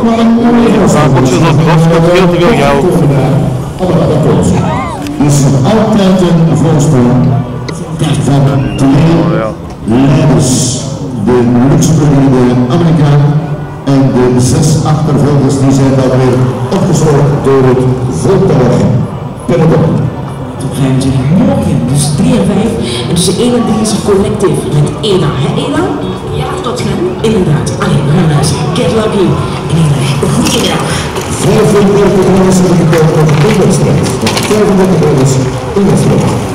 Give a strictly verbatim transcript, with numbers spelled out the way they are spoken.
maar een mooie Ja, wordt je nog groot, dat veel te veel jou. Allemaal dat komt. Dus nog altijd een voorsprong van twee leiders. De Luxemburgse Amerikaan en de zes achtervolgers die zijn dan weer opgesloten door het voertuig peloton. Toen gaan we natuurlijk morgen, dus drie en vijf. En tussen één en drie is er collective met Ela. Hè Ela? Ja, tot gaan. Inderdaad. Allee, we gaan luisteren. Get lucky. En Ela, goedemiddag. vijfendertig mensen gekomen op de wedstrijd. vijfendertig mensen in de wedstrijd.